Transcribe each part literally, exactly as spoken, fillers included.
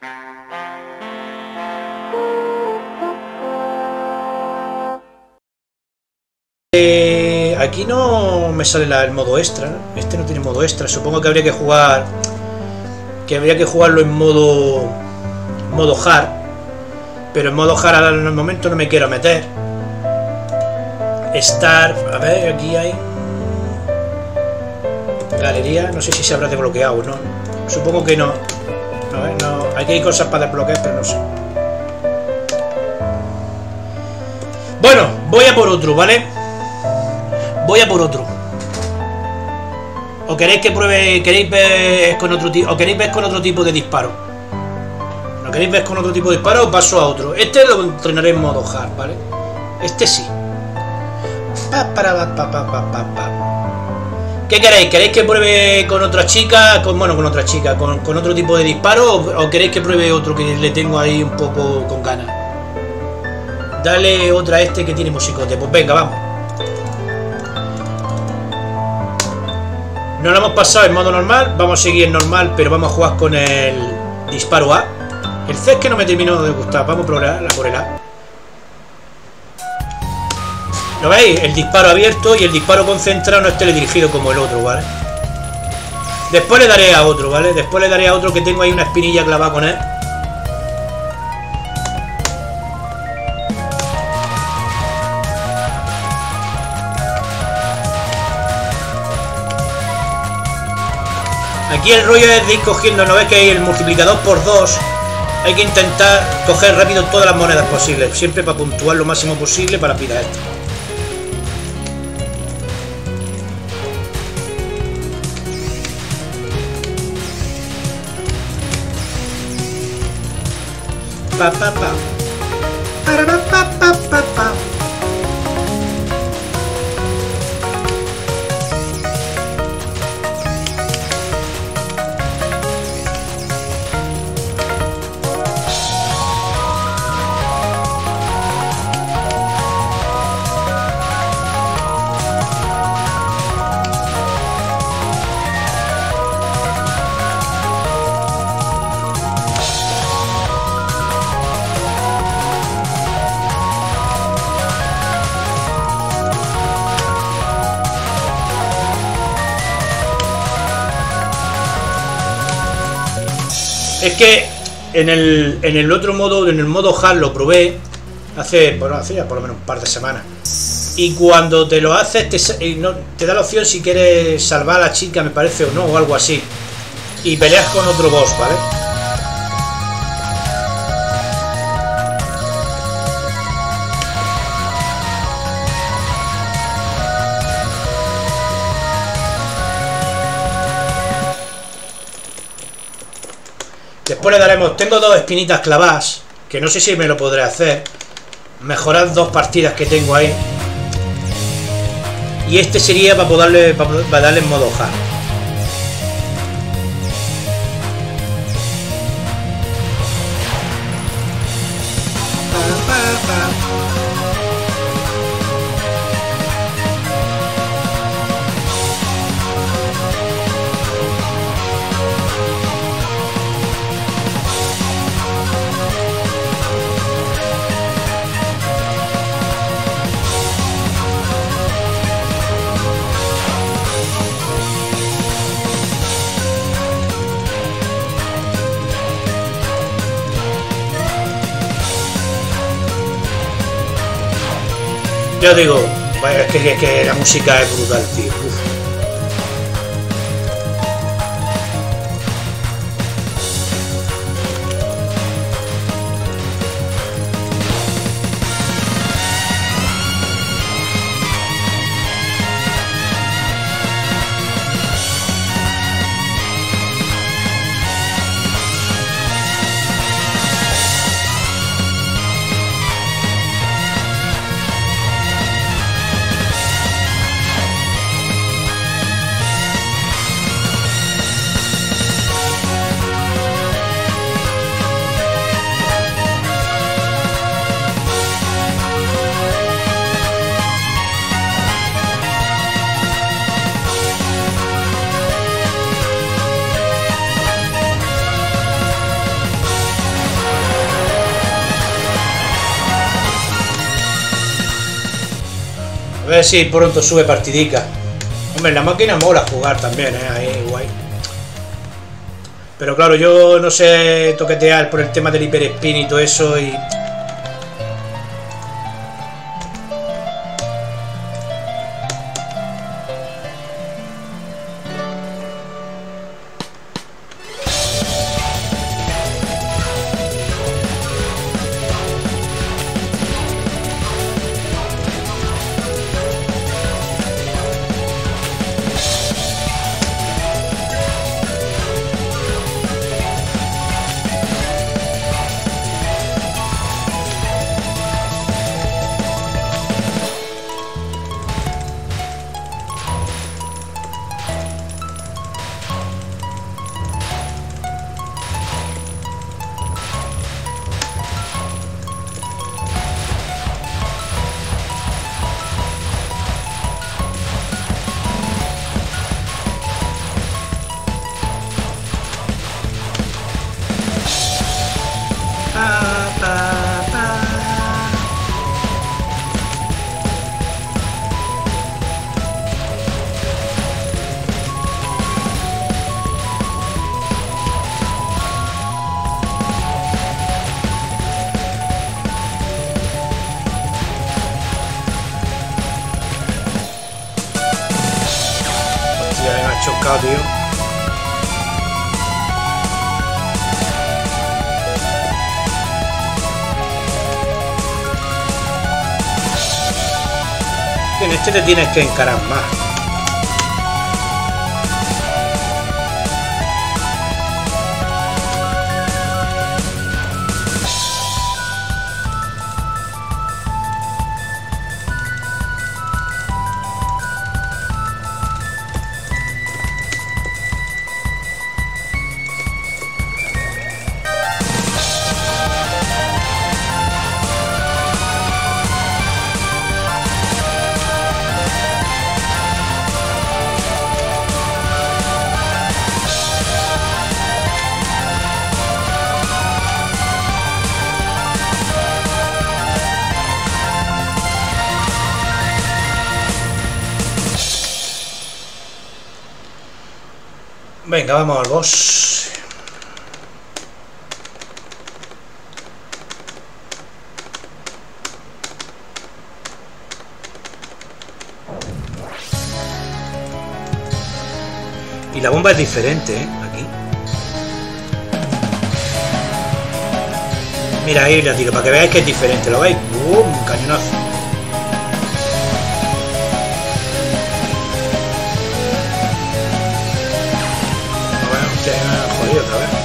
Eh, aquí no me sale la, el modo extra, ¿no? Este no tiene modo extra. Supongo que habría que jugar, que habría que jugarlo en modo modo hard, pero en modo hard al momento no me quiero meter. Start, a ver, aquí hay galería, no sé si se habrá desbloqueado o no. Supongo que no. No, ¿eh? No, aquí hay cosas para desbloquear, pero no sé. Bueno, voy a por otro, ¿vale? Voy a por otro. ¿O queréis que pruebe, queréis ver con otro tipo, o queréis ver con otro tipo de disparo? ¿No queréis ver con otro tipo de disparo o paso a otro? Este lo entrenaré en modo hard, ¿vale? Este sí. Pa, para, pa, pa, pa, pa, pa. ¿Qué queréis? ¿Queréis que pruebe con otra chica? Con, bueno, con otra chica, con, con otro tipo de disparo, o, o queréis que pruebe otro que le tengo ahí un poco con ganas? Dale otra a este que tiene musicote. Pues venga, vamos. No lo hemos pasado en modo normal, vamos a seguir en normal, pero vamos a jugar con el disparo A. El C es que no me terminó de gustar, vamos por la, por el A. ¿Lo veis? El disparo abierto y el disparo concentrado no es teledirigido como el otro, ¿vale? Después le daré a otro, ¿vale? Después le daré a otro que tengo ahí una espinilla clavada con él. Aquí el rollo es de ir cogiendo, ¿no ves que hay el multiplicador por dos? Hay que intentar coger rápido todas las monedas posibles, siempre para puntuar lo máximo posible para pillar esto. Pa, pa, pa. Para, pa, pa, pa, pa. Es que en el, en el otro modo, en el modo hard lo probé hace, bueno, hace ya por lo menos un par de semanas. Y cuando te lo haces, te, no, te da la opción si quieres salvar a la chica, me parece, o no, o algo así. Y peleas con otro boss, ¿vale? Después le daremos... Tengo dos espinitas clavadas, que no sé si me lo podré hacer. Mejorar dos partidas que tengo ahí. Y este sería para poderle, para, para darle en modo hard. Yo digo, bueno, es que, es que la música es brutal, tío. Uf. ver si pronto sube partidica. Hombre, la máquina mola jugar también, ¿eh? Ahí, guay. Pero claro, yo no sé toquetear por el tema del hiperspin y todo eso y... Chocado, tío. En este te tienes que encarar más. Venga, vamos al boss. Y la bomba es diferente, ¿eh? Aquí. Mira, ahí la tiro, para que veáis que es diferente. ¿Lo veis? ¡Bum! Cañonazo. Jodido otra vez.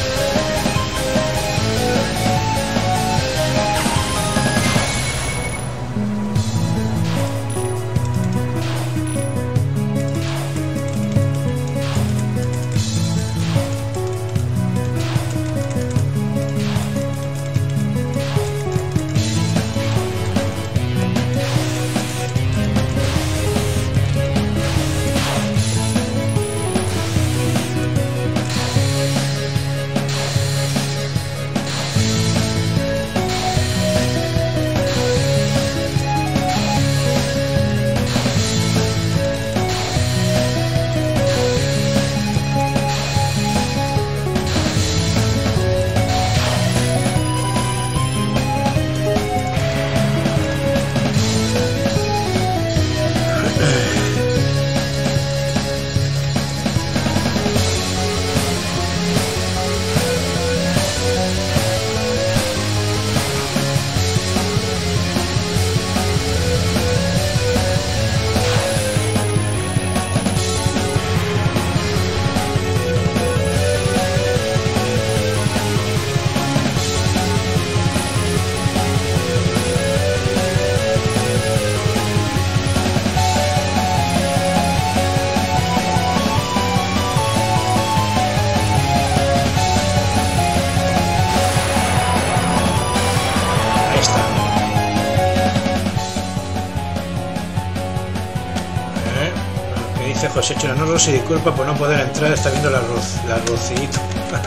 José Chiranoso se disculpa por no poder entrar, está viendo el arroz, el arrocito.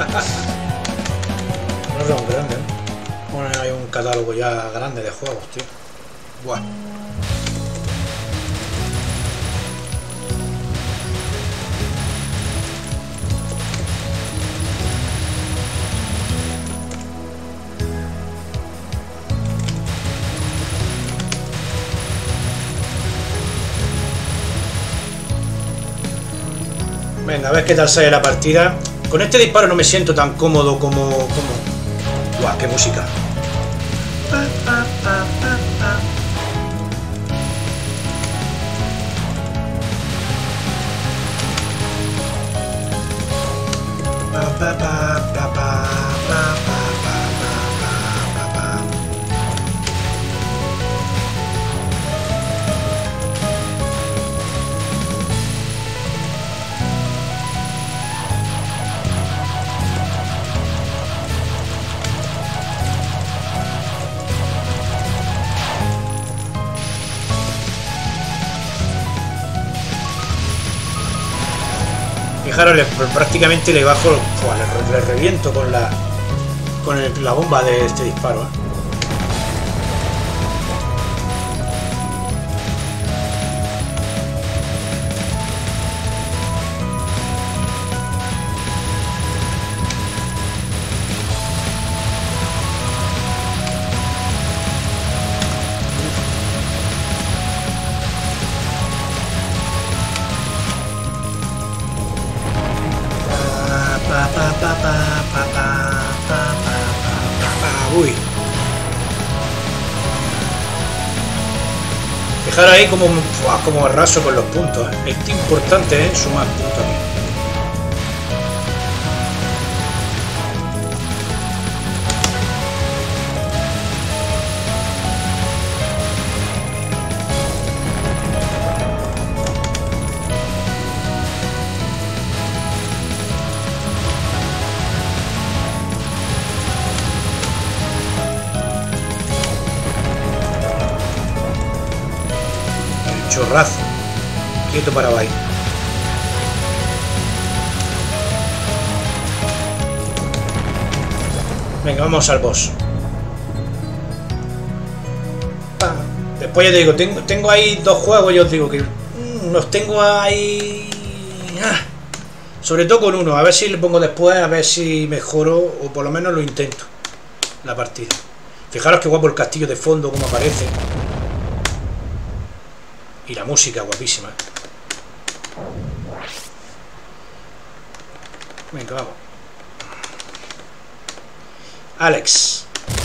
No es un grande, ¿eh? Bueno, hay un catálogo ya grande de juegos, tío. Buah. Venga, a ver qué tal sale la partida. Con este disparo no me siento tan cómodo como... como... ¡Guau, qué música! Pa, pa, pa, pa, pa. Pa, pa, pa, pa, pa, pa, pa, pa, pa. Fijaros, le, prácticamente le bajo, joder, le, le reviento con la con el, la bomba de este disparo, ¿eh? Uy. Fijaros ahí como, como arraso con los puntos, ¿eh? Es importante, ¿eh? Sumar puntos aquí. Chorrazo. Quieto para ahí. Venga, vamos al boss. Después ya te digo, tengo, tengo ahí dos juegos, yo os digo que mmm, los tengo ahí. Ah. Sobre todo con uno, a ver si le pongo después, a ver si mejoro o por lo menos lo intento. La partida. Fijaros qué guapo el castillo de fondo, como aparece. Y la música guapísima. Venga, vamos. Alex.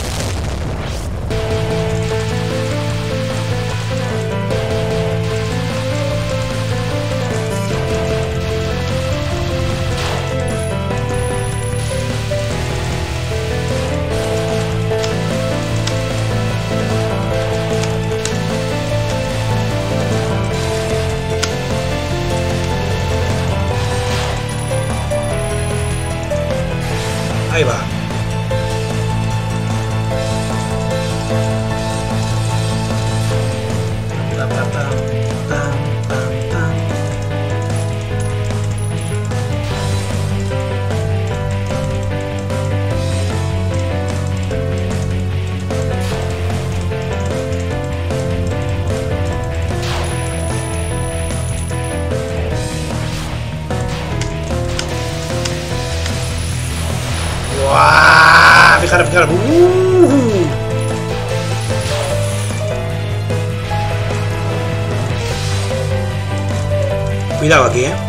Ahí va. ¡Wow! Fijaros, fijaros. Uh. Cuidado aquí, eh.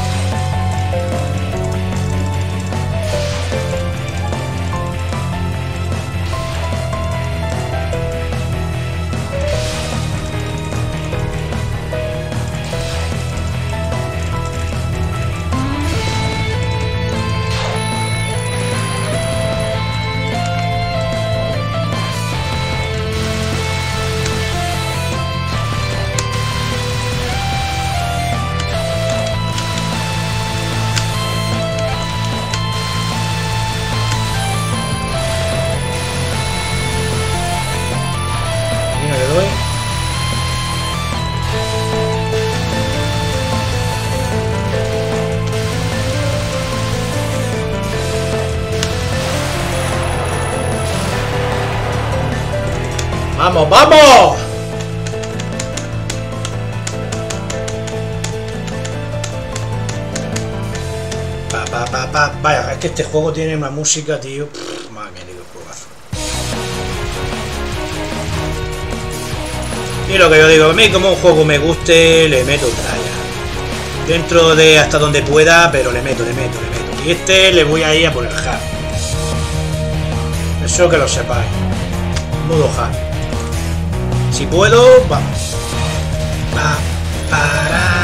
¡Vamos, vamos! Pa, pa, pa, pa. Vaya, es que este juego tiene una música, tío. Pff, madre mía, qué juegazo. Y lo que yo digo, a mí como un juego me guste, le meto tralla. Dentro de hasta donde pueda, pero le meto, le meto, le meto. Y este le voy a ir a por el hard. Eso que lo sepáis. Modo hard. Si puedo, vamos. Va, para.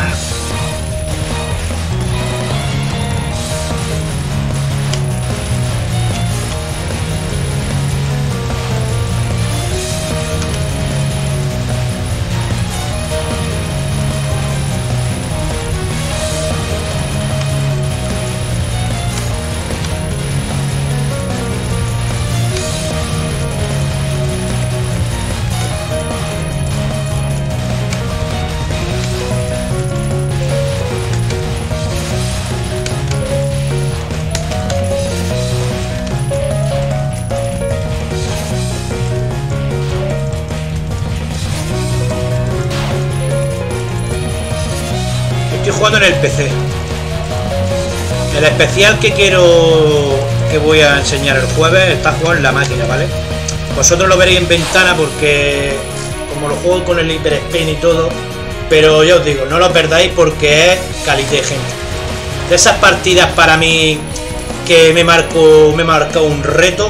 Jugando en el P C. El especial que quiero que voy a enseñar el jueves está jugando en la máquina, ¿vale? Vosotros lo veréis en ventana porque como lo juego con el Hyper Spin y todo, pero ya os digo, no lo perdáis porque es calité, gente. De esas partidas para mí que me marco, me marca un reto.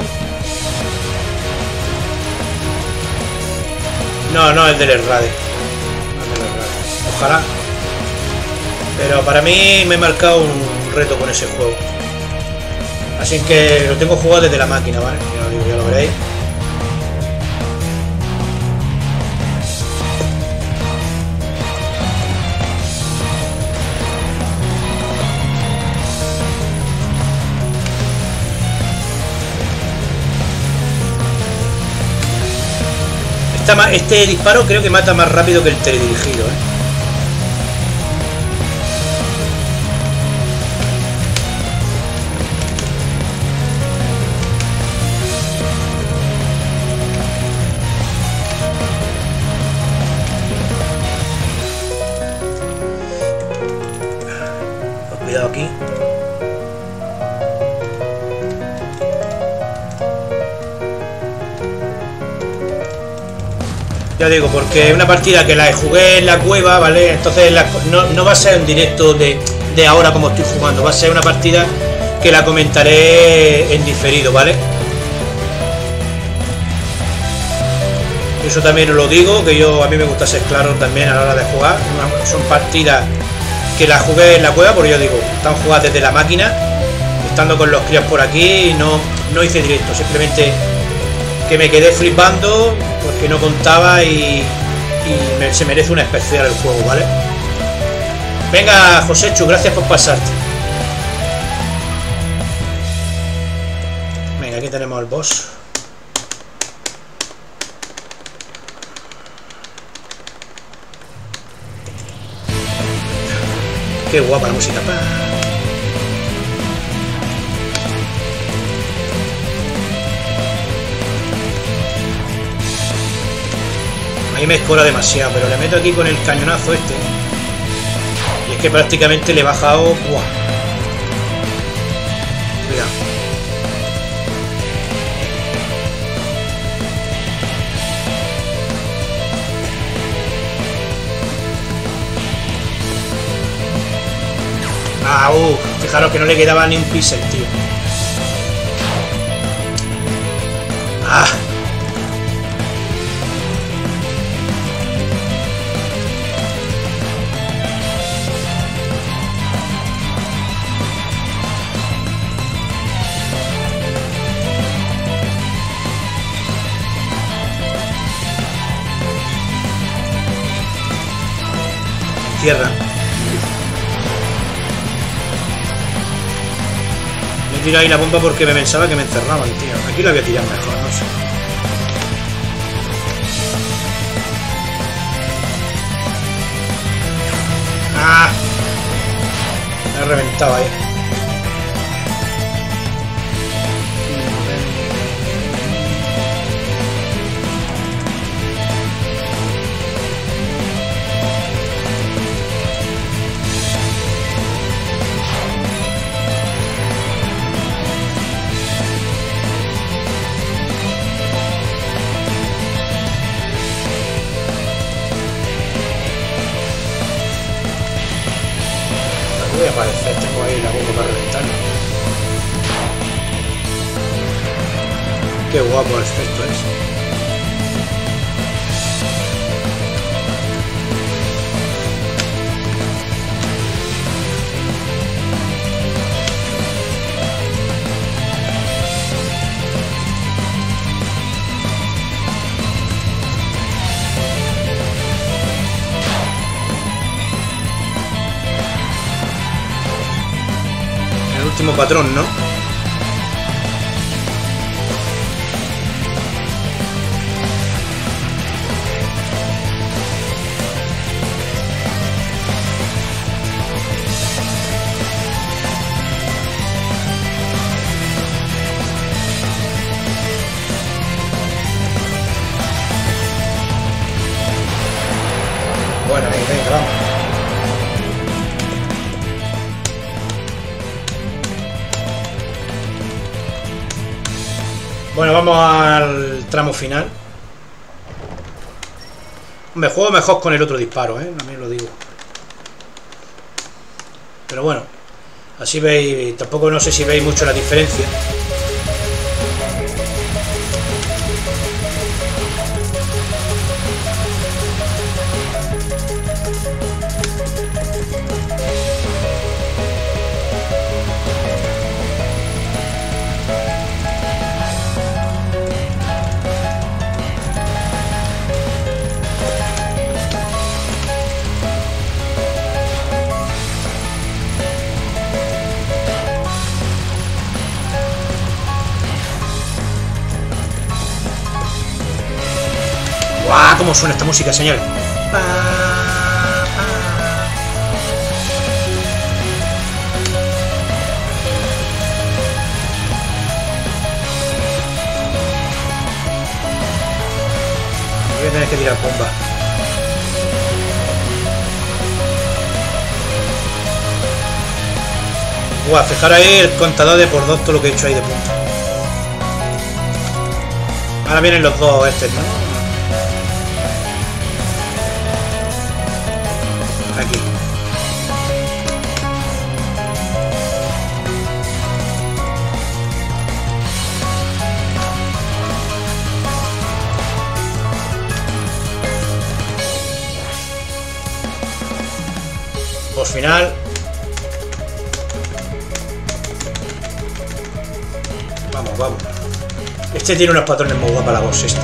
No, no es del Errade. Ojalá. Pero para mí me he marcado un reto con ese juego. Así que lo tengo jugado desde la máquina, ¿vale? Ya lo digo, ya lo veréis. Esta, este disparo creo que mata más rápido que el teledirigido, ¿eh? Aquí ya digo, porque una partida que la jugué en la cueva, ¿vale? Entonces la, no, no va a ser un directo de, de ahora como estoy jugando, va a ser una partida que la comentaré en diferido, ¿vale? Eso también os lo digo, que yo a mí me gusta ser claro también a la hora de jugar. Son partidas que la jugué en la cueva, porque yo digo, están jugadas desde la máquina, estando con los críos por aquí, no, no hice directo, simplemente que me quedé flipando porque no contaba y, y me, se merece una especial el juego, ¿vale? Venga, Joséchu, gracias por pasarte. Venga, aquí tenemos el boss. Qué guapa la música. Ahí me escora demasiado, pero le meto aquí con el cañonazo este. Y es que prácticamente le he bajado. ¡Buah! Cuidado. Ah, uh, fijaros que no le quedaba ni un píxel, tío. Ah. Tierra. Tiro ahí la bomba porque me pensaba que me encerraban, tío. Aquí la voy a tirar mejor, no sé. ¡Ah! Me he reventado ahí. Qué guapo el efecto es. El último patrón, ¿no? Bueno, ahí, venga, vamos. Bueno, vamos al tramo final. Me juego mejor con el otro disparo, ¿eh? También lo digo. Pero bueno, así veis, tampoco no sé si veis mucho la diferencia. ¡Guau! ¿Cómo suena esta música, señores? Voy a tener que tirar bomba. Guau, fijar ahí el contador de por dos, todo lo que he hecho ahí de punta. Ahora vienen los dos estos, ¿no? Aquí. Por final. Vamos, vamos. Este tiene unos patrones muy guapos, la voz esta.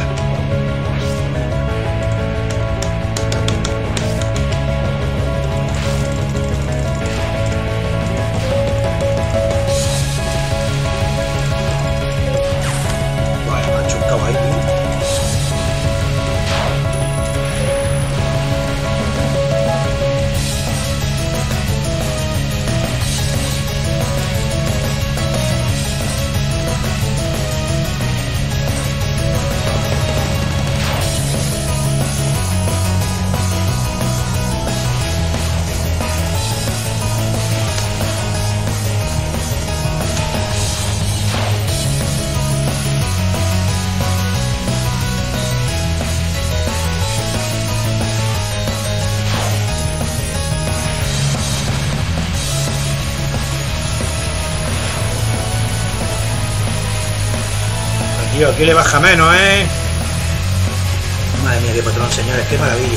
Tío, aquí le baja menos, ¿eh? Madre mía, qué patrón, señores, qué maravilla.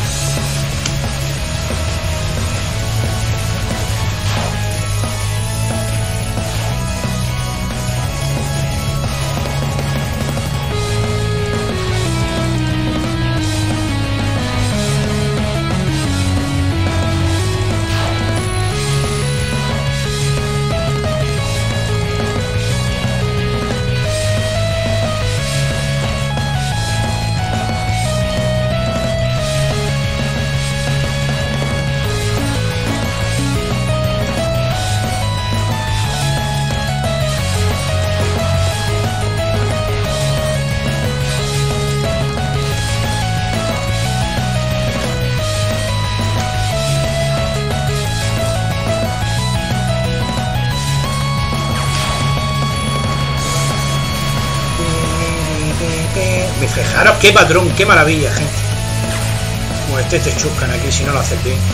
Fijaros qué patrón, qué maravilla, gente. Como este te chuscan aquí si no lo haces bien.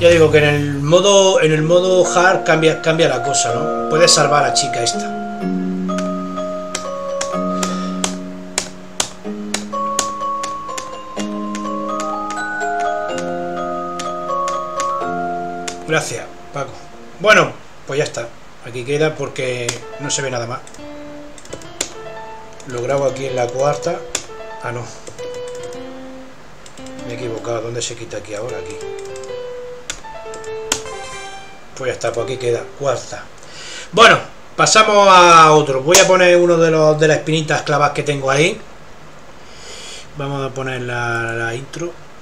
Ya digo que en el modo en el modo hard cambia, cambia la cosa, ¿no? Puedes salvar a la chica esta. Gracias, Paco. Bueno, pues ya está. Aquí queda porque no se ve nada más. Lo grabo aquí en la cuarta. Ah, no. Me he equivocado. ¿Dónde se quita aquí ahora? Aquí. Pues ya está, pues aquí queda. Cuarta. Bueno, pasamos a otro. Voy a poner uno de los de las espinitas clavas que tengo ahí. Vamos a poner la, la intro.